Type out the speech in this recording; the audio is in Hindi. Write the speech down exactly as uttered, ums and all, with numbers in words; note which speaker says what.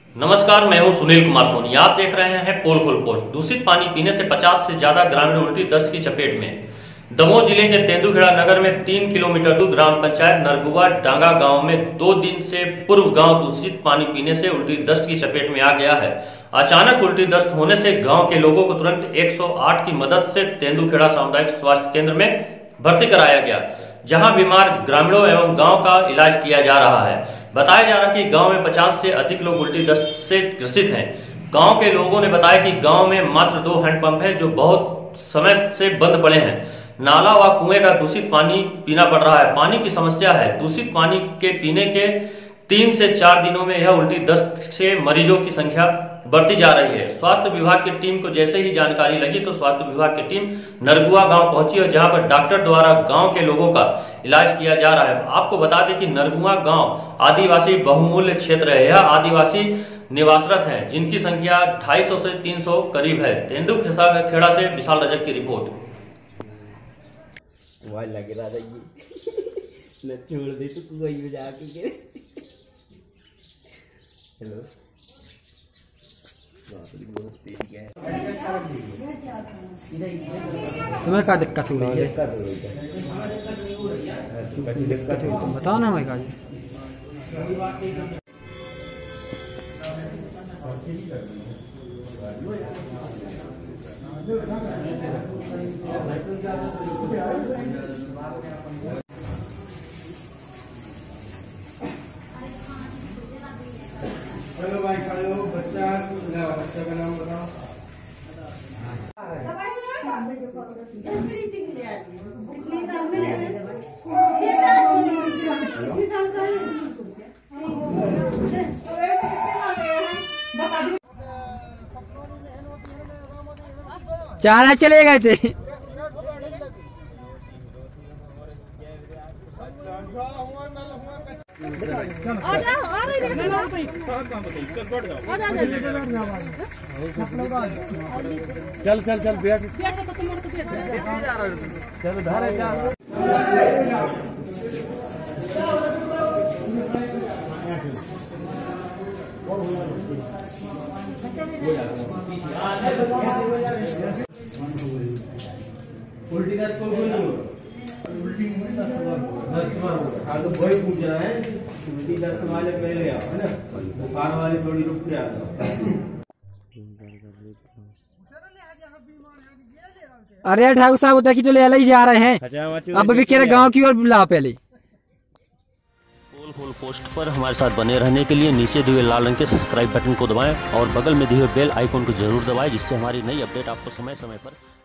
Speaker 1: नमस्कार, मैं हूं सुनील कुमार सोनी। आप देख रहे हैं पोल खोल पोस्ट। दूषित पानी पीने से पचास से ज्यादा ग्रामीण उल्टी दस्त की चपेट में। दमोह जिले के तेंदुखेड़ा नगर में तीन किलोमीटर दूर ग्राम पंचायत नरगुआ डांगा गांव में दो दिन से पूर्व गांव दूषित पानी पीने से उल्टी दस्त की चपेट में आ गया है। अचानक उल्टी दस्त होने से गांव के लोगों को तुरंत एक सौ आठ की मदद से तेंदुखेड़ा सामुदायिक स्वास्थ्य केंद्र में भर्ती कराया गया, जहां बीमार ग्रामीणों एवं गांव का इलाज किया जा रहा है। बताया जा रहा है कि गांव में पचास से अधिक लोग उल्टी दस्त से ग्रसित हैं। गांव के लोगों ने बताया कि गांव में मात्र दो हैंडपंप है जो बहुत समय से बंद पड़े हैं। नाला व कुएं का दूषित पानी पीना पड़ रहा है। पानी की समस्या है। दूषित पानी के पीने के तीन से चार दिनों में यह उल्टी दस्त से मरीजों की संख्या बढ़ती जा रही है। स्वास्थ्य विभाग की टीम को जैसे ही जानकारी लगी तो स्वास्थ्य विभाग की टीम नरगुआ गांव पहुंची और जहां पर डॉक्टर द्वारा गांव के लोगों का इलाज किया जा रहा है। आपको बता दें कि नरगुआ गांव आदिवासी बहुमूल्य क्षेत्र है। यह आदिवासी निवासरत है जिनकी संख्या ढाई सौ से तीन सौ करीब है। तेंदुखेड़ा से विशाल रजक की रिपोर्ट।
Speaker 2: लग रहा था ये छोड़ दे तो तू वही बजा के। हेलो,
Speaker 3: तुम्हें क्या दिक्कत हो रही है? दिक्कत हो तुम बताओ ना। मैं का
Speaker 4: हेलो भाई, खड़े हो। बच्चा बच्चा का नाम बताओ।
Speaker 3: चारा चले गए थे।
Speaker 4: चल चल चल बैठ। चल धारे जा। उल्टी दस्त को उल्टी दस्त आगे वही पूछ रहा है। उल्टी दस्त वाले पहले आओ, है ना। बुखार वाले थोड़ी रुक के आओ।
Speaker 3: अरे ठाकुर साहब उधर की तो ले ही जा रहे हैं। अब भी कह गाँव की ओर बुलाओ पहले।
Speaker 1: पोल खोल पोस्ट पर हमारे साथ बने रहने के लिए नीचे दिए लाल रंग के सब्सक्राइब बटन को दबाएं और बगल में दिए बेल आइकन को जरूर दबाएं, जिससे हमारी नई अपडेट आपको समय समय पर